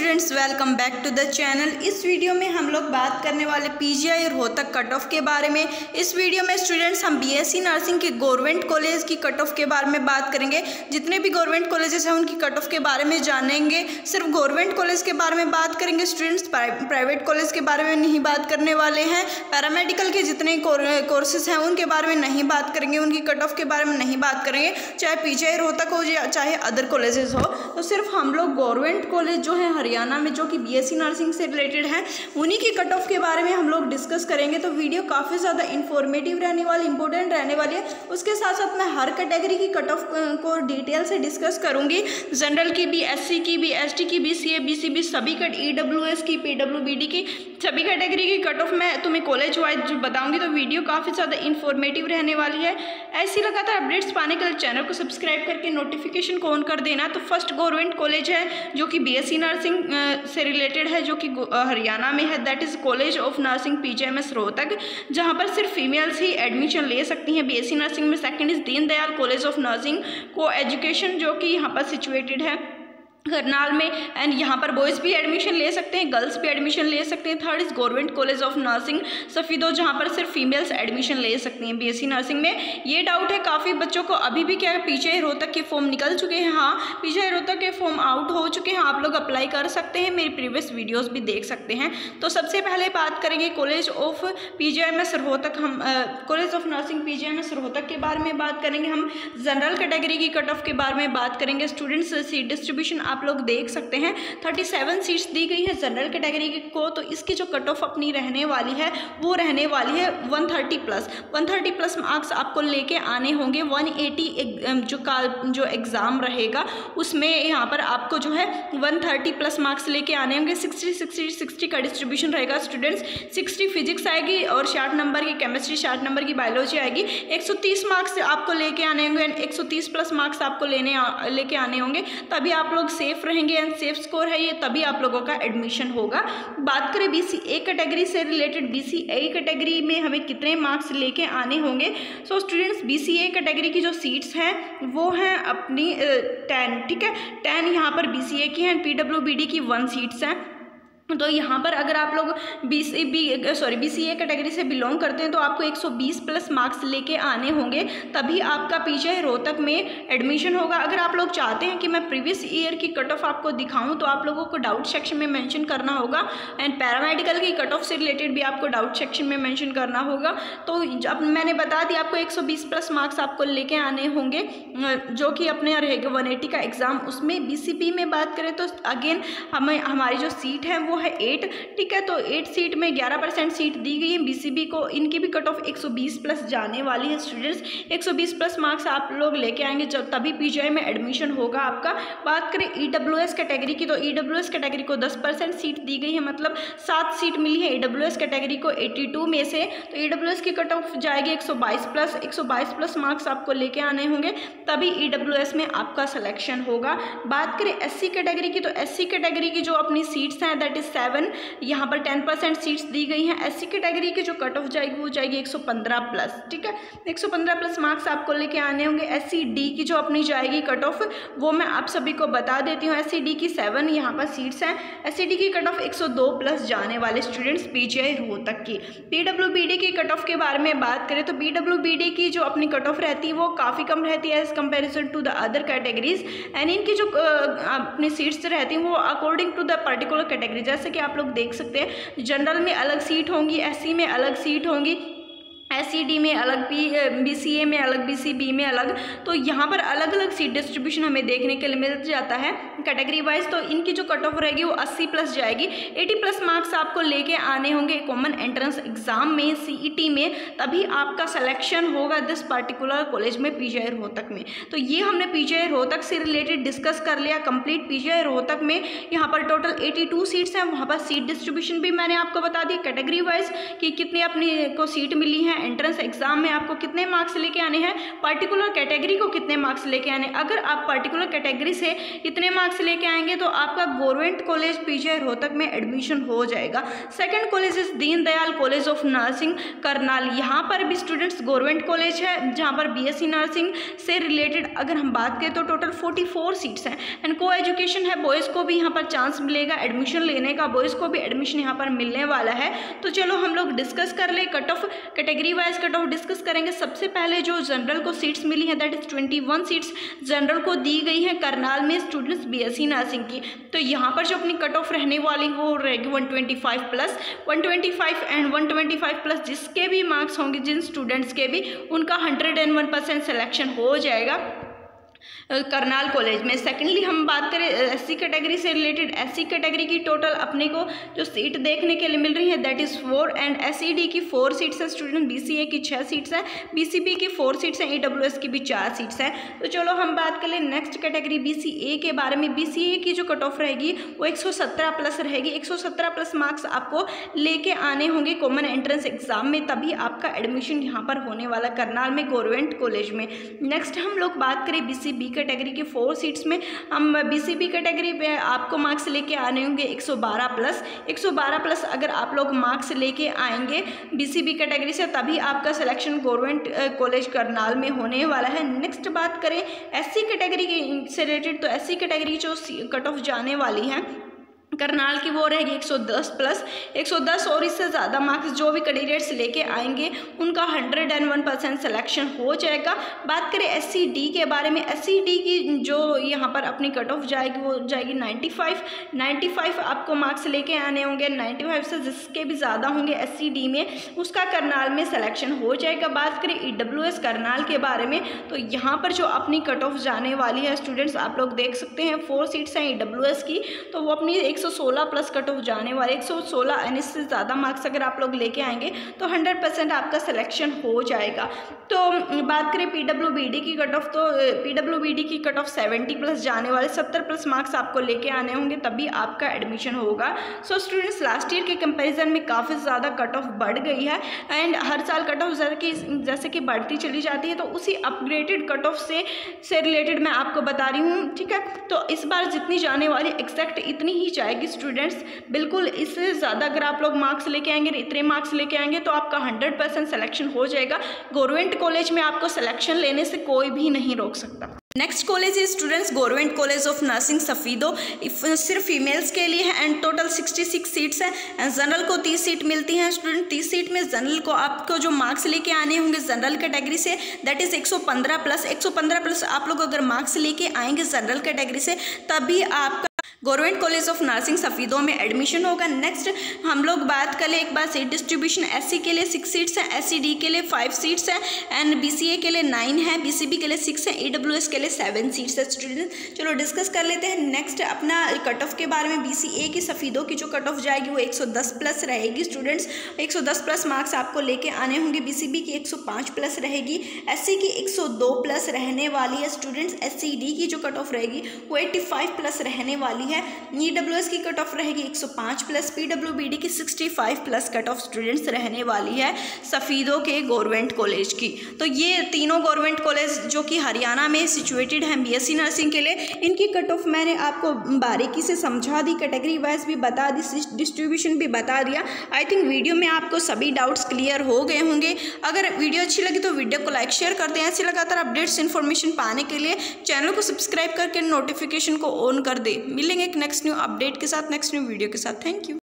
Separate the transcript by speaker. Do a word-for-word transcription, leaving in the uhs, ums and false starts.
Speaker 1: Students, welcome back to the channel. इस video में हम लोग बात करने वाले पीजीआई और रोहतक कट ऑफ के बारे में। इस वीडियो में स्टूडेंट्स हम बीएससी नर्सिंग के गवर्नमेंट कॉलेज की कट ऑफ के बारे में बात करेंगे। जितने भी गवर्नमेंट कॉलेजेस हैं उनकी कट ऑफ के बारे में जानेंगे। सिर्फ गवर्नमेंट कॉलेज के बारे में बात करेंगे स्टूडेंट्स, प्राइवेट कॉलेज के बारे में नहीं बात करने वाले हैं। पैरामेडिकल के जितने कोर्सेज हैं उनके बारे में नहीं बात करेंगे, उनकी कट ऑफ के बारे में नहीं बात करेंगे, चाहे पीजीआई रोहतक हो या चाहे अदर कॉलेजेस हो। तो सिर्फ हम लोग गवर्नमेंट कॉलेज जो है हरियाणा में, जो कि बीएससी नर्सिंग से रिलेटेड है, उन्हीं की कट ऑफ के बारे में हम लोग डिस्कस करेंगे। तो वीडियो काफ़ी ज़्यादा इन्फॉर्मेटिव रहने वाली, इंपॉर्टेंट रहने वाली है। उसके साथ साथ मैं हर कैटेगरी की कट ऑफ को डिटेल से डिस्कस करूंगी। जनरल की भी, एससी की भी, एसटी की भी, सीए बीसी भी, सभी कट ईडब्ल्यूएस की, पीडब्ल्यूबीडी की, सभी कैटेगरी की कट ऑफ मैं तुम्हें कॉलेज वाइज बताऊंगी। तो वीडियो काफ़ी ज़्यादा इन्फॉर्मेटिव रहने वाली है। ऐसी लगातार अपडेट्स पाने के लिए चैनल को सब्सक्राइब करके नोटिफिकेशन को ऑन कर देना। तो फर्स्ट गवर्नमेंट कॉलेज है जो कि बीएससी नर्सिंग से रिलेटेड है, जो कि हरियाणा में है, that is college of nursing PGIMS Rohtak, जहां पर सिर्फ फीमेल्स ही एडमिशन ले सकती हैं बीएससी नर्सिंग में। Second is Deendayal college of nursing को एजुकेशन, जो कि यहाँ पर सिचुएटेड है करनाल में, एंड यहाँ पर बॉयज़ भी एडमिशन ले सकते हैं, गर्ल्स भी एडमिशन ले सकते हैं। Third is government college of nursing Safidon, जहाँ पर सिर्फ फीमेल्स एडमिशन ले सकती हैं बीएससी नर्सिंग में। ये डाउट है काफ़ी बच्चों को, अभी भी क्या है, पीजीआई रोहतक के फॉर्म निकल चुके हैं। हाँ, पीजीआई रोहतक के फॉर्म आउट हो चुके हैं, आप लोग अप्लाई कर सकते हैं, मेरी प्रीवियस वीडियोज़ भी देख सकते हैं। तो सबसे पहले बात करेंगे कॉलेज ऑफ पीजीआईएमएस रोहतक, हम college of nursing PGIMS Rohtak के बारे में बात करेंगे। हम जनरल कैटेगरी की कट ऑफ के बारे में बात करेंगे। स्टूडेंट्स सीट डिस्ट्रीब्यूशन आप लोग देख सकते हैं, सैंतीस सीट्स दी गई है जनरल कैटेगरी को। तो इसकी जो कट ऑफ अपनी रहने वाली है वो रहने वाली है एक सौ तीस प्लस एक सौ तीस प्लस मार्क्स आपको लेके आने होंगे। एक सौ अस्सी जो काल जो एग्ज़ाम रहेगा उसमें यहाँ पर आपको जो है एक सौ तीस प्लस मार्क्स लेके आने होंगे। साठ साठ साठ का डिस्ट्रीब्यूशन रहेगा स्टूडेंट्स। साठ फिजिक्स आएगी और साठ नंबर की केमिस्ट्री, साठ नंबर की बायोलॉजी आएगी। एक सौ तीस मार्क्स आपको लेके आने होंगे, एक सौ तीस प्लस मार्क्स आपको लेने लेके आने होंगे, तभी आप लोग सेफ रहेंगे एंड सेफ स्कोर है ये, तभी आप लोगों का एडमिशन होगा। बात करें बीसी ए कैटेगरी से रिलेटेड, बीसी ए कैटेगरी में हमें कितने मार्क्स लेके आने होंगे। So students, BC A category की जो सीट्स हैं वो हैं अपनी टेन, ठीक है, टेन यहाँ पर बीसीए की हैं, पीडब्ल्यूबीडी की वन सीट्स हैं। तो यहाँ पर अगर आप लोग BC B sorry BCA category से बिलोंग करते हैं तो आपको एक सौ बीस प्लस मार्क्स लेके आने होंगे, तभी आपका पीजीआई रोहतक में एडमिशन होगा। अगर आप लोग चाहते हैं कि मैं प्रीवियस ईयर की कट ऑफ आपको दिखाऊं तो आप लोगों को डाउट सेक्शन में मेंशन करना होगा, एंड पैरामेडिकल की कट ऑफ से रिलेटेड भी आपको डाउट सेक्शन में मेंशन करना होगा। तो अब मैंने बता दिया आपको एक सौ बीस प्लस मार्क्स आपको लेके आने होंगे, जो कि अपने रहेगा एक सौ अस्सी का एग्ज़ाम। उसमें बीसीपी में बात करें तो अगेन हमें हमारी जो सीट है वो है एट, ठीक है। तो एट सीट में ग्यारह परसेंट सीट दी गई है बीसीबी को, इनकी भी कट ऑफ एक सौ बीस प्लस जाने वाली है स्टूडेंट्स। एक सौ बीस प्लस मार्क्स आप लोग लेके आएंगे जब तभी पीजीआई में एडमिशन होगा आपका। बात करें ईडब्ल्यूएस कैटेगरी की, तो ईडब्ल्यूएस कैटेगरी को दस परसेंट सीट दी गई है, मतलब सात सीट मिली है ईडब्ल्यूएस कैटेगरी को बयासी में से। तो ईडब्ल्यूएस की कट ऑफ जाएगी एक सौ बाईस प्लस, एक सौ बाईस प्लस मार्क्स आपको लेके आने होंगे, तभी ईडब्ल्यूएस में आपका सिलेक्शन होगा। बात करें एससी कैटेगरी की, तो एससी कैटेगरी की जो अपनी सीट्स हैं दैट इज सेवन, यहाँ पर टेन परसेंट सीट्स दी गई हैं। एससी कैटेगरी की जो कट ऑफ जाएगी वो जाएगी एक सौ पंद्रह प्लस, ठीक है, एक सौ पंद्रह प्लस मार्क्स आपको लेके आने होंगे। एससी डी की जो अपनी जाएगी कट ऑफ वो मैं आप सभी को बता देती हूँ। एससी डी की सेवन यहाँ पर सीट्स हैं। एससी डी की कट ऑफ एक सौ दो प्लस जाने वाले स्टूडेंट्स पीजीआई रोहतक की। पीडब्ल्यूबीडी की कट ऑफ के बारे में बात करें तो पीडब्ल्यूबीडी की जो अपनी कट ऑफ रहती है वो काफ़ी कम रहती है as comparison to the other categories, and इनकी जो अपनी सीट्स रहती हैं वो according to the particular category, जैसे कि आप लोग देख सकते हैं जनरल में अलग सीट होंगी, एससी में अलग सीट होंगी, एससीडी में अलग, पी बीसीए में अलग, बीसीबी में अलग। तो यहाँ पर अलग अलग सीट डिस्ट्रीब्यूशन हमें देखने के लिए मिल जाता है कैटेगरी वाइज। तो इनकी जो कट ऑफ रहेगी वो अस्सी प्लस जाएगी। अस्सी प्लस मार्क्स आपको लेके आने होंगे कॉमन एंट्रेंस एग्जाम में, सीईटी में, तभी आपका सिलेक्शन होगा दिस पर्टिकुलर कॉलेज में पीजीआई रोहतक में। तो ये हमने पीजीआई रोहतक से रिलेटेड डिस्कस कर लिया कंप्लीट। पीजीआई रोहतक में यहाँ पर टोटल बयासी सीट्स हैं, वहाँ पर सीट डिस्ट्रीब्यूशन भी मैंने आपको बता दी कैटेगरी वाइज कि कितनी अपनी को सीट मिली है है, एंट्रेंस एग्जाम में आपको कितने मार्क्स लेके आने हैं, पर्टिकुलर कैटेगरी को कितने मार्क्स लेके आने। अगर आप पर्टिकुलर कैटेगरी से इतने मार्क्स लेके आएंगे तो आपका गवर्नमेंट कॉलेज पीजीआई रोहतक में एडमिशन हो जाएगा। Second college is Deendayal college of nursing Karnal. यहाँ पर भी स्टूडेंट्स गवर्नमेंट कॉलेज है जहाँ पर बीएससी नर्सिंग से रिलेटेड अगर हम बात करें तो टोटल चौवालीस सीट्स हैं एंड को एजुकेशन है, बॉयज़ को भी यहाँ पर चांस मिलेगा एडमिशन लेने का, बॉयज़ को भी एडमिशन यहाँ पर मिलने वाला है। तो चलो हम लोग डिस्कस कर ले, cut off category wise cut off discuss करेंगे। सबसे पहले जो जनरल को सीट्स मिली है दैट इज इक्कीस सीट्स जनरल को दी गई है करनाल में स्टूडेंट्स बीएससी नर्सिंग की। तो यहाँ पर जो अपनी कट ऑफ रहने वाली वो रहेगी एक सौ पच्चीस प्लस एक सौ पच्चीस एंड एक सौ पच्चीस प्लस जिसके भी मार्क्स होंगे जिन स्टूडेंट्स के भी उनका hundred and one percent selection हो जाएगा करनाल कॉलेज में। सेकेंडली हम बात करें एससी कैटेगरी से रिलेटेड, एससी कैटेगरी की टोटल अपने को जो सीट देखने के लिए मिल रही है that is four and SED की फोर सीट्स है स्टूडेंट, बीसीए की छः सीट्स हैं, बीसीबी की फोर सीट्स हैं, ईडब्ल्यूएस की भी चार सीट्स हैं। तो चलो हम बात कर लें नेक्स्ट कैटेगरी बीसीए के बारे में। बीसीए की जो कट ऑफ रहेगी वो एक सौ सत्रह प्लस रहेगी, एक सौ सत्रह प्लस मार्क्स आपको लेके आने होंगे कॉमन एंट्रेंस एग्जाम में, तभी आपका एडमिशन यहाँ पर होने वाला करनाल में गवर्नमेंट कॉलेज में। नेक्स्ट हम लोग बात करें बीसीबी कैटेगरी की फोर सीट्स में, हम बीसीबी कैटेगरी पे आपको मार्क्स लेके आने होंगे एक सौ बारह प्लस एक सौ बारह प्लस अगर आप लोग मार्क्स लेके आएंगे बीसीबी कैटेगरी से तभी आपका सिलेक्शन गवर्नमेंट कॉलेज करनाल में होने वाला है। नेक्स्ट बात करें एससी कैटेगरी की से रिलेटेड, तो एससी कैटेगरी जो कट ऑफ जाने वाली है करनाल की वो रहेगी एक सौ दस प्लस एक सौ दस और इससे ज़्यादा मार्क्स जो भी कैंडिडेट्स लेके आएंगे उनका hundred and one percent selection हो जाएगा। बात करें एससीडी के बारे में, एससीडी की जो यहाँ पर अपनी कट ऑफ जाएगी वो जाएगी पचानवे पचानवे आपको मार्क्स लेके आने होंगे, पचानवे से जिसके भी ज़्यादा होंगे एससीडी में उसका करनाल में सिलेक्शन हो जाएगा। बात करें ईडब्ल्यूएस करनाल के बारे में, तो यहाँ पर जो अपनी कट ऑफ जाने वाली है स्टूडेंट्स आप लोग देख सकते हैं फोर सीट्स हैं ईडब्ल्यूएस की, तो वो अपनी एक सौ सोलह प्लस कट ऑफ जाने वाले एक सौ सोलह एंड इससे ज़्यादा मार्क्स अगर आप लोग लेके आएंगे तो हंड्रेड परसेंट आपका सिलेक्शन हो जाएगा। तो बात करें पीडब्ल्यूबीडी की कट ऑफ, तो पीडब्ल्यूबीडी की कट ऑफ सत्तर प्लस जाने वाले सत्तर प्लस मार्क्स आपको लेके आने होंगे तभी आपका एडमिशन होगा। सो स्टूडेंट्स लास्ट ईयर के कंपैरिजन में काफ़ी ज़्यादा कट ऑफ बढ़ गई है एंड हर साल कट ऑफ जैसे कि बढ़ती चली जाती है, तो उसी अपग्रेडेड कट ऑफ से से रिलेटेड मैं आपको बता रही हूँ, ठीक है। तो इस बार जितनी जाने वाली एग्जैक्ट इतनी ही जाएगी स्टूडेंट्स, बिल्कुल इससे ज़्यादा अगर आप लोग मार्क्स लेके आएंगे इतने मार्क्स लेके आएंगे तो आपका हंड्रेड परसेंट सिलेक्शन हो जाएगा। गवर्नमेंट कॉलेज में आपको सिलेक्शन लेने से कोई भी नहीं रोक सकता। Next college is students government college of nursing Safidon, सिर्फ फीमेल्स के लिए है एंड टोटल छियासठ सीट्स हैं एंड जनरल को तीस सीट मिलती हैं स्टूडेंट। तीस सीट में जनरल को आपको जो मार्क्स लेके आने होंगे जनरल कैटेगरी से दैट इज़ एक सौ पंद्रह प्लस एक सौ पंद्रह प्लस आप लोग अगर मार्क्स लेके आएंगे जनरल कैटेगरी से तभी आपका government college of nursing Safidon में एडमिशन होगा। नेक्स्ट हम लोग बात करें एक बार सीट डिस्ट्रीब्यूशन, एससी के लिए सिक्स सीट्स हैं, एससीडी के लिए फाइव सीट्स हैं एंड बीसीए के लिए नाइन है, बीसीबी के लिए सिक्स है, ईडब्ल्यूएस के लिए सेवन सीट्स है स्टूडेंट। चलो डिस्कस कर लेते हैं नेक्स्ट अपना कट ऑफ के बारे में। बीसीए की सफीदों की जो कट ऑफ जाएगी वो एक सौ दस प्लस रहेगी स्टूडेंट्स, एक सौ दस प्लस मार्क्स आपको लेके आने होंगे। बीसीबी की एक सौ पाँच प्लस रहेगी, एससी की एक सौ दो प्लस रहने वाली है स्टूडेंट्स। एससीडी की जो कट ऑफ रहेगी वो पचासी प्लस रहने वाली है। ईडब्ल्यूएस की कट ऑफ रहेगी एक सौ पाँच प्लस, पीडब्ल्यूबीडी की पैंसठ प्लस कट ऑफ स्टूडेंट्स रहने वाली है सफीदों के गवर्नमेंट कॉलेज की। तो ये तीनों गवर्नमेंट कॉलेज जो कि हरियाणा में सिचुएटेड हैं बीएससी नर्सिंग के लिए, इनकी कट ऑफ मैंने आपको बारीकी से समझा दी, कैटेगरी वाइज भी बता दी, डिस्ट्रीब्यूशन भी बता दिया। आई थिंक वीडियो में आपको सभी डाउट्स क्लियर हो गए होंगे। अगर वीडियो अच्छी लगी तो वीडियो को लाइक शेयर कर दें। ऐसे लगातार अपडेट्स इन्फॉर्मेशन पाने के लिए चैनल को सब्सक्राइब करके नोटिफिकेशन को ऑन कर दे। मिलेंगे एक नेक्स्ट न्यू अपडेट के साथ, नेक्स्ट न्यू वीडियो के साथ। Thank you.